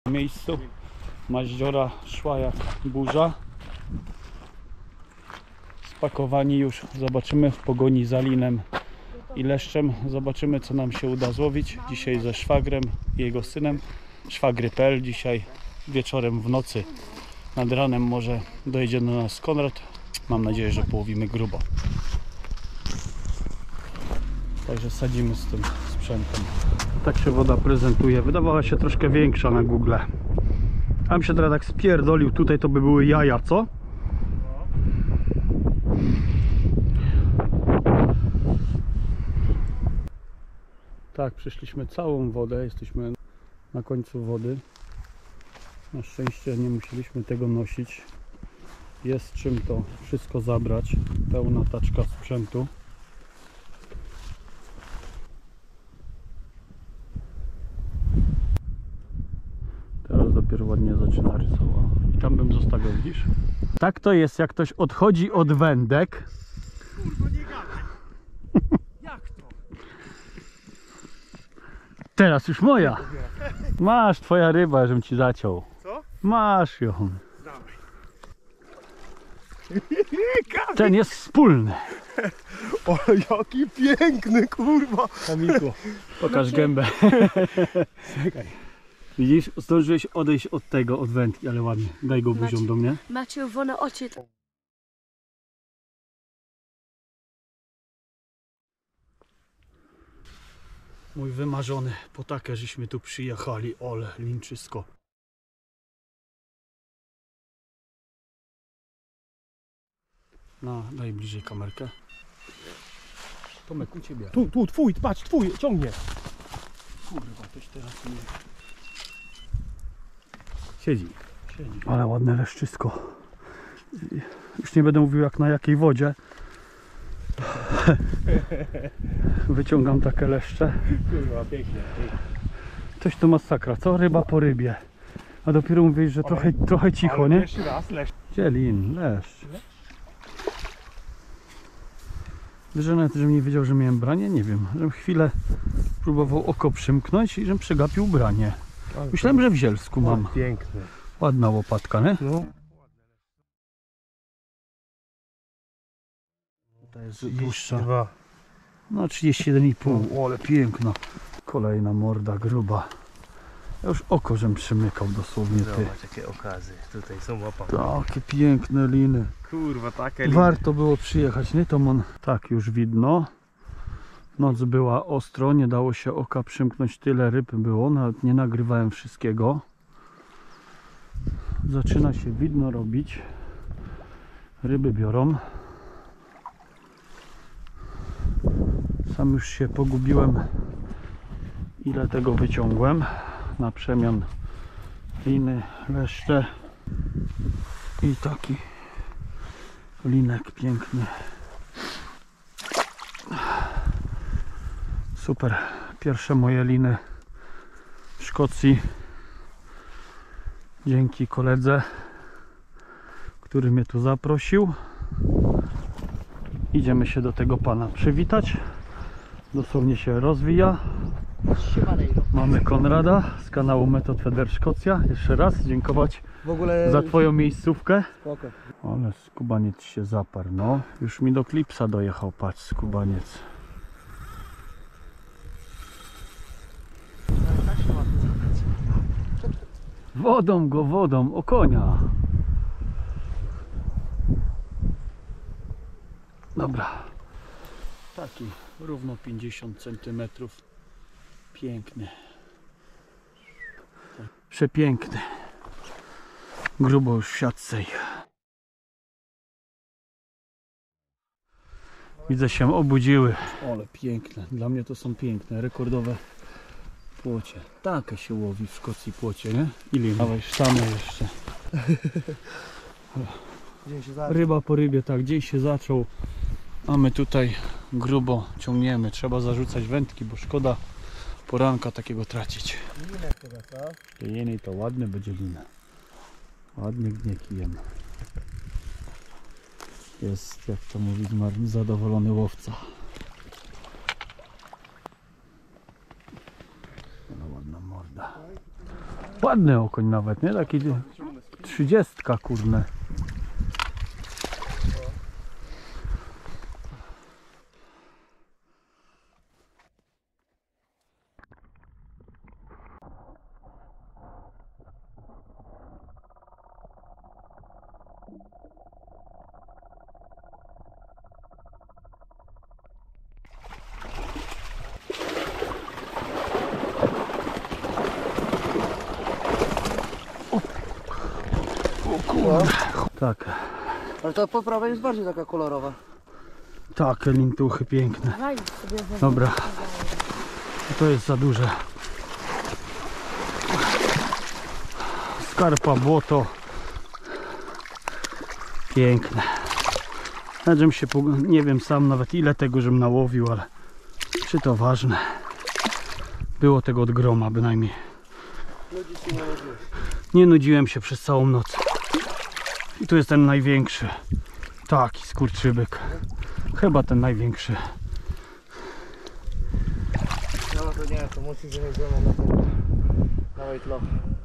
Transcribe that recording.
miejscu. Maździora szła jak burza. Spakowani już, zobaczymy w pogoni za linem i leszczem. Zobaczymy, co nam się uda złowić. Dzisiaj ze szwagrem i jego synem. Szwagry.pl. Dzisiaj wieczorem, w nocy, nad ranem może dojedzie do nas Konrad. Mam nadzieję, że połowimy grubo. Także sadzimy z tym sprzętem. Tak się woda prezentuje. Wydawała się troszkę większa na Google. A mi się teraz tak spierdolił. Tutaj to by były jaja, co? Tak, przyszliśmy całą wodę. Jesteśmy na końcu wody. Na szczęście nie musieliśmy tego nosić. Jest czym to wszystko zabrać. Pełna taczka sprzętu. Teraz dopiero ładnie zaczyna rysować. I tam bym zostawiał, widzisz? Tak to jest, jak ktoś odchodzi od wędek. Kurwa, nie gadaj. Jak to? Teraz już moja. Masz, twoja ryba, żebym ci zaciął. Co? Masz ją. Dawaj. Ten jest wspólny. O, jaki piękny, kurwa. Kamilku, pokaż gębę. Czekaj. Widzisz, zdążyłeś odejść od tego, od wędki, ale ładnie. Daj go buzią do mnie. Ma czerwone oczy. Mój wymarzony, po takie żeśmy tu przyjechali. Ole, linczysko. No, daj bliżej kamerkę. Tomek, u ciebie. Tu, twój, patrz, twój, ciągnie. Kurwa, toś teraz nie... Siedzi. Ale ładne leszczysko. Już nie będę mówił jak na jakiej wodzie. Wyciągam takie leszcze. Kurwa, pięknie. Coś to masakra, co? Ryba po rybie. A dopiero mówisz, że trochę cicho, nie? Jeszcze raz, leszcz. Gdzie lin? Leszcz. Wiesz, że nawet, żebym nie wiedział, że miałem branie? Nie wiem. Żebym chwilę próbował oko przymknąć i żebym przegapił branie. Myślałem, że w Zielsku mam. Piękny. Ładna łopatka, nie? No. To jest dłuższa. 2. No 31,5. Ale piękna. Kolejna morda gruba. Ja już oko żem przymykał dosłownie, ty. Zobacz, jakie okazy. Tutaj są łapane. Takie piękne liny. Kurwa, takie liny. Warto było przyjechać, nie? To on tak już widno. Noc była ostro, nie dało się oka przymknąć, tyle ryb było, nawet nie nagrywałem wszystkiego. Zaczyna się widno robić. Ryby biorą. Sam już się pogubiłem, ile tego wyciągłem. Na przemian liny, leszcze i taki linek piękny. Super. Pierwsze moje liny w Szkocji. Dzięki koledze, który mnie tu zaprosił. Idziemy się do tego pana przywitać. Dosłownie się rozwija. Mamy Konrada z kanału Method Feeder Szkocja. Jeszcze raz dziękować W ogóle... za twoją miejscówkę. Spoko. Ale skubaniec się zaparł, no. Już mi do klipsa dojechał, patrz, skubaniec. Wodą, o konia. Dobra. Taki równo 50 cm. Piękny. Przepiękny. Grubo już w siatce. Widzę, się obudziły. Ale piękne. Dla mnie to są piękne, rekordowe płocie. Takie się łowi w Szkocji płocie, nie? Ile? Dawaj sztamę jeszcze. Ryba po rybie, tak, dzień się zaczął. A my tutaj grubo ciągniemy. Trzeba zarzucać wędki, bo szkoda poranka takiego tracić. Jenej to ładny będzie lina. Ładnie gnie kijem. Jest, jak to mówi, zadowolony łowca. Ale ładna morda. Ładny okoń nawet, nie? Taki 30, kurne. Tak, Ale ta po prawej jest bardziej taka kolorowa. tak, lintuchy piękne. Dobra, to jest za duże. Skarpa, błoto. Piękne. Ja żem się, nie wiem sam nawet ile tego żem nałowił, ale czy to ważne? Było tego od groma bynajmniej. Nie nudziłem się przez całą noc. I tu jest ten największy. Taki skurczybyk. Chyba ten największy. No to nie, to musi, że nie na tym. Na wejtlo.